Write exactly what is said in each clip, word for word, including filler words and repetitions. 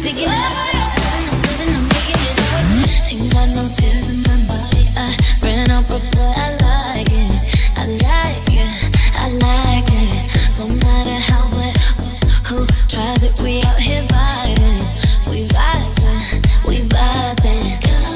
picking it up. Ain't got no tears in my body. I ran out, but boy, I like it. I like it. I like it. Don't matter how wet, who tries it. We out here vibing. We vibing. We vibing.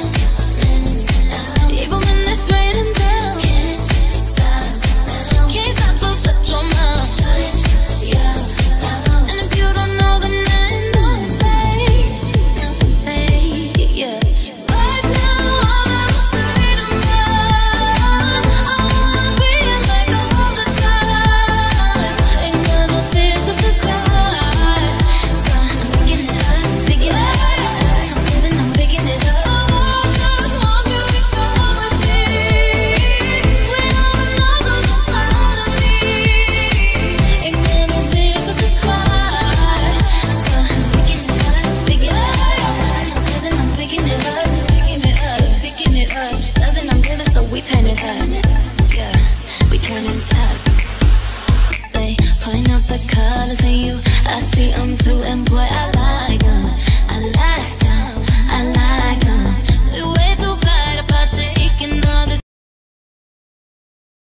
Even when it's raining down, can't stop. Can't stop, so shut your mouth. Shut your mouth. And if you don't know, then I know, babe. Babe, yeah. Right now, I'm in a state of mind. I wanna be like all the time. Ain't got no tears to cry. So I'm picking it up, picking it up. I'm living, I'm picking it up. I just want you to come with me. We all alone on the finally. Ain't got no tears to cry. So I'm picking it up, picking it up. I'm living, I'm picking it up, picking it up, picking it up. Loving, I'm living, so we turn it up. Yeah, we turn it up. They point out the colors in you, I see them too.